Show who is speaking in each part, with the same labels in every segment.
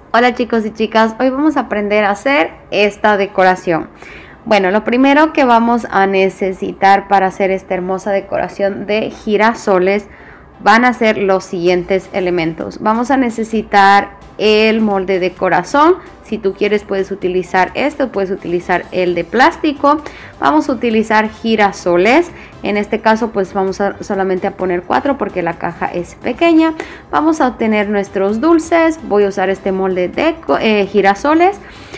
Speaker 1: Hola chicos y chicas, hoy vamos a aprender a hacer esta decoración. Bueno, lo primero que vamos a necesitar para hacer esta hermosa decoración de girasoles van a ser los siguientes elementos. Vamos a necesitar el molde de corazón. Si tú quieres puedes utilizar esto, puedes utilizar el de plástico. Vamos a utilizar girasoles. En este caso pues vamos a solamente a poner 4 porque la caja es pequeña. Vamos a obtener nuestros dulces. Voy a usar este molde de girasoles,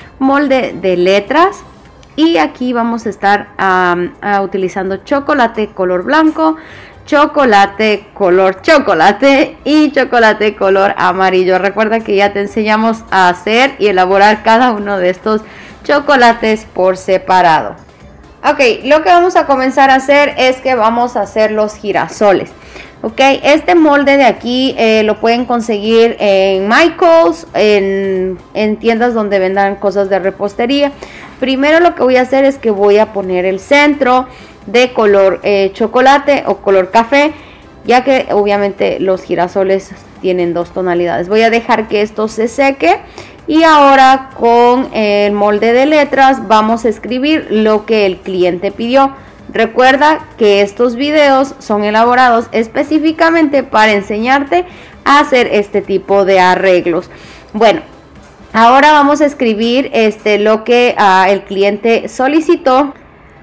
Speaker 1: molde de letras. Y aquí vamos a estar utilizando chocolate color blanco, chocolate color chocolate y chocolate color amarillo. Recuerda que ya te enseñamos a hacer y elaborar cada uno de estos chocolates por separado. Ok, lo que vamos a comenzar a hacer es que vamos a hacer los girasoles. Ok, este molde de aquí lo pueden conseguir en Michaels, en tiendas donde vendan cosas de repostería. Primero lo que voy a hacer es que voy a poner el centro de color chocolate o color café, ya que obviamente los girasoles tienen dos tonalidades. Voy a dejar que esto se seque y ahora con el molde de letras vamos a escribir lo que el cliente pidió. Recuerda que estos videos son elaborados específicamente para enseñarte a hacer este tipo de arreglos. Bueno, ahora vamos a escribir lo que el cliente solicitó.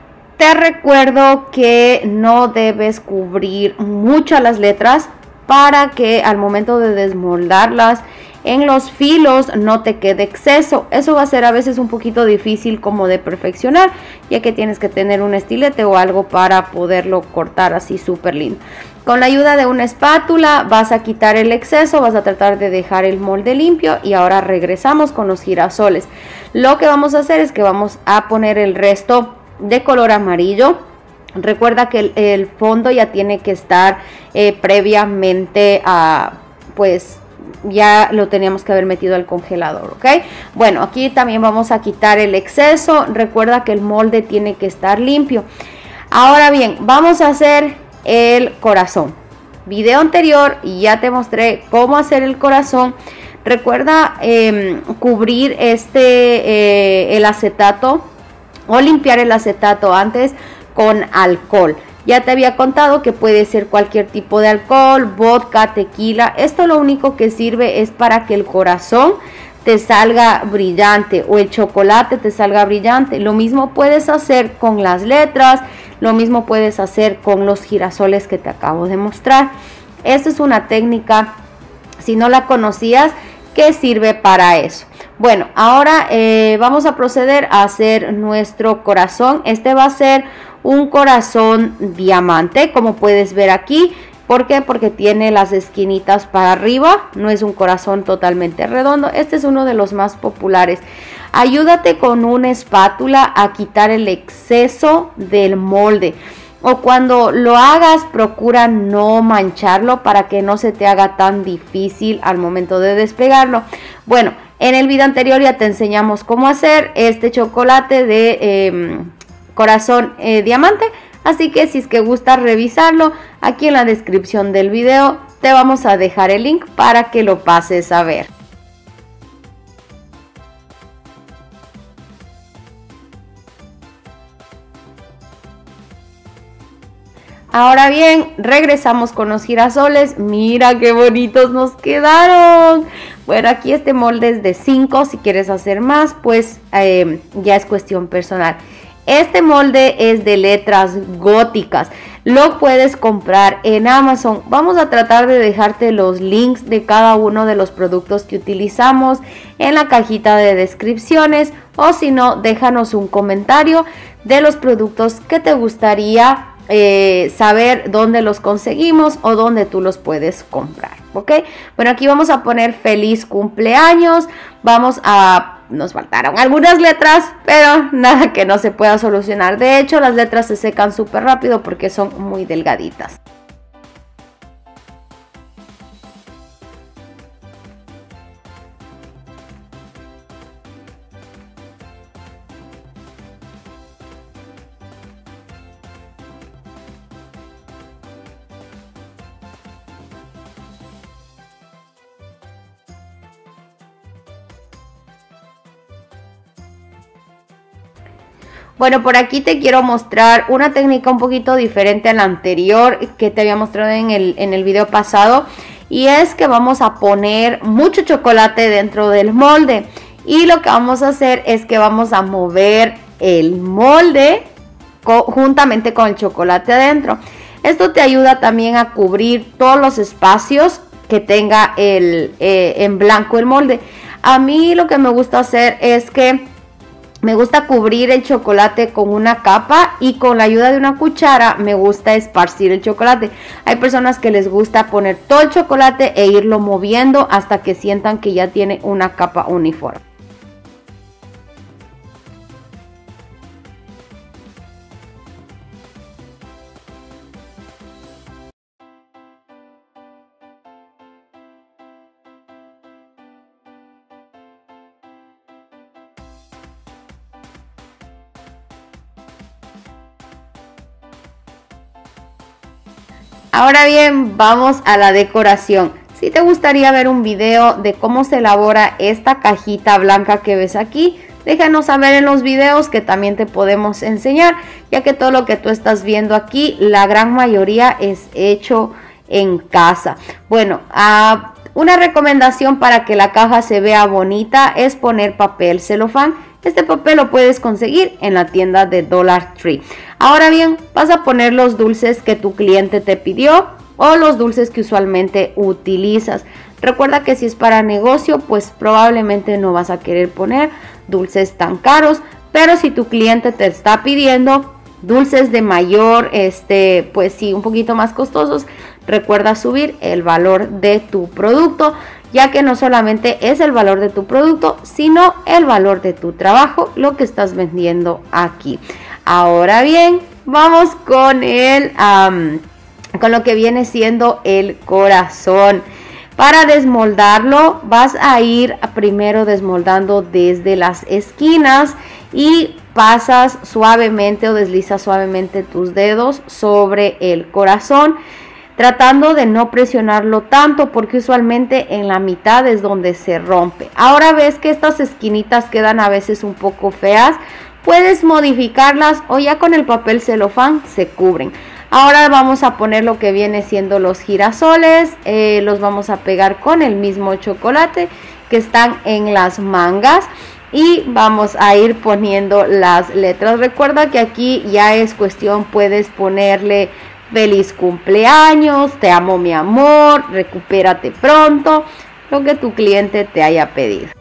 Speaker 1: Te recuerdo que no debes cubrir muchas las letras para que al momento de desmoldarlas en los filos no te quede exceso. Eso va a ser a veces un poquito difícil como de perfeccionar, ya que tienes que tener un estilete o algo para poderlo cortar así súper lindo. Con la ayuda de una espátula vas a quitar el exceso, vas a tratar de dejar el molde limpio y ahora regresamos con los girasoles. Lo que vamos a hacer es que vamos a poner el resto de color amarillo. Recuerda que el fondo ya tiene que estar previamente pues ya lo teníamos que haber metido al congelador, ¿ok? Bueno, aquí también vamos a quitar el exceso. Recuerda que el molde tiene que estar limpio. Ahora bien, vamos a hacer el corazón. Video anterior y ya te mostré cómo hacer el corazón. Recuerda cubrir el acetato o limpiar el acetato antes con alcohol. Ya te había contado que puede ser cualquier tipo de alcohol, vodka, tequila. Esto lo único que sirve es para que el corazón te salga brillante o el chocolate te salga brillante. Lo mismo puedes hacer con las letras, lo mismo puedes hacer con los girasoles que te acabo de mostrar. Esta es una técnica, si no la conocías, que sirve para eso. Bueno, ahora vamos a proceder a hacer nuestro corazón. Este va a ser un corazón diamante, como puedes ver aquí. ¿Por qué? Porque tiene las esquinitas para arriba, no es un corazón totalmente redondo. Este es uno de los más populares. Ayúdate con una espátula a quitar el exceso del molde. O cuando lo hagas, procura no mancharlo para que no se te haga tan difícil al momento de despegarlo. Bueno, en el video anterior ya te enseñamos cómo hacer este chocolate de corazón diamante. Así que si es que gustas revisarlo, aquí en la descripción del video te vamos a dejar el link para que lo pases a ver. Ahora bien, regresamos con los girasoles. Mira qué bonitos nos quedaron. Bueno, aquí este molde es de 5. Si quieres hacer más, pues ya es cuestión personal. Este molde es de letras góticas. Lo puedes comprar en Amazon. Vamos a tratar de dejarte los links de cada uno de los productos que utilizamos en la cajita de descripciones. O si no, déjanos un comentario de los productos que te gustaría saber dónde los conseguimos o dónde tú los puedes comprar, ¿ok? Bueno, aquí vamos a poner feliz cumpleaños. Nos faltaron algunas letras, pero nada que no se pueda solucionar. De hecho, las letras se secan súper rápido porque son muy delgaditas. Bueno, por aquí te quiero mostrar una técnica un poquito diferente a la anterior que te había mostrado en el video pasado. Y es que vamos a poner mucho chocolate dentro del molde. Y lo que vamos a hacer es que vamos a mover el molde juntamente con el chocolate adentro. Esto te ayuda también a cubrir todos los espacios que tenga en blanco el molde. A mí lo que me gusta hacer es que me gusta cubrir el chocolate con una capa y con la ayuda de una cuchara me gusta esparcir el chocolate. Hay personas que les gusta poner todo el chocolate e irlo moviendo hasta que sientan que ya tiene una capa uniforme. Ahora bien, vamos a la decoración. Si te gustaría ver un video de cómo se elabora esta cajita blanca que ves aquí, déjanos saber en los videos que también te podemos enseñar, ya que todo lo que tú estás viendo aquí, la gran mayoría es hecho en casa. Bueno, una recomendación para que la caja se vea bonita es poner papel celofán. Este papel lo puedes conseguir en la tienda de Dollar Tree. Ahora bien, vas a poner los dulces que tu cliente te pidió o los dulces que usualmente utilizas. Recuerda que si es para negocio, pues probablemente no vas a querer poner dulces tan caros, pero si tu cliente te está pidiendo dulces de mayor, pues sí, un poquito más costosos, recuerda subir el valor de tu producto, ya que no solamente es el valor de tu producto, sino el valor de tu trabajo, lo que estás vendiendo aquí. Ahora bien, vamos con con lo que viene siendo el corazón. Para desmoldarlo, vas a ir primero desmoldando desde las esquinas y pasas suavemente o deslizas suavemente tus dedos sobre el corazón, tratando de no presionarlo tanto porque usualmente en la mitad es donde se rompe. Ahora ves que estas esquinitas quedan a veces un poco feas, puedes modificarlas o ya con el papel celofán se cubren. Ahora vamos a poner lo que viene siendo los girasoles, los vamos a pegar con el mismo chocolate que están en las mangas y vamos a ir poniendo las letras. Recuerda que aquí ya es cuestión, puedes ponerle feliz cumpleaños, te amo mi amor, recupérate pronto, lo que tu cliente te haya pedido.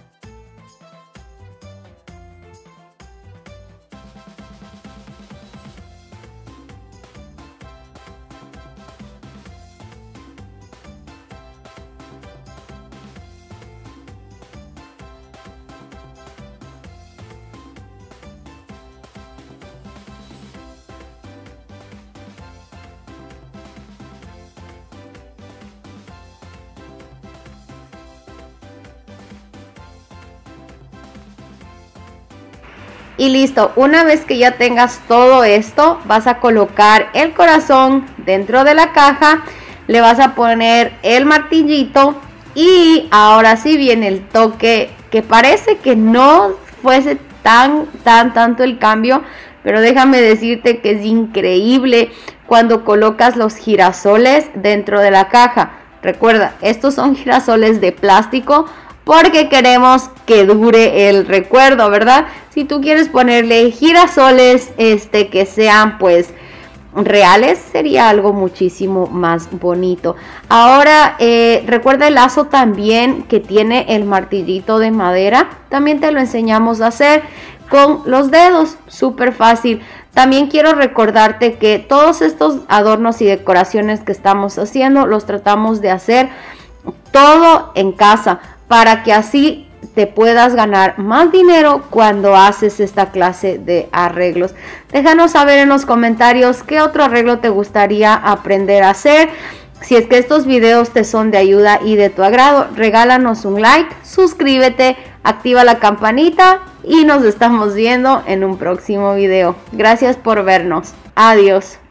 Speaker 1: Y listo, una vez que ya tengas todo esto, vas a colocar el corazón dentro de la caja, le vas a poner el martillito y ahora sí viene el toque que parece que no fuese tanto el cambio, pero déjame decirte que es increíble cuando colocas los girasoles dentro de la caja. Recuerda, estos son girasoles de plástico porque queremos que dure el recuerdo, ¿verdad? Si tú quieres ponerle girasoles que sean pues reales, sería algo muchísimo más bonito. Ahora recuerda el lazo también que tiene el martillito de madera, también te lo enseñamos a hacer con los dedos, súper fácil. También quiero recordarte que todos estos adornos y decoraciones que estamos haciendo los tratamos de hacer todo en casa, para que así te puedas ganar más dinero cuando haces esta clase de arreglos. Déjanos saber en los comentarios qué otro arreglo te gustaría aprender a hacer. Si es que estos videos te son de ayuda y de tu agrado, regálanos un like, suscríbete, activa la campanita y nos estamos viendo en un próximo video. Gracias por vernos. Adiós.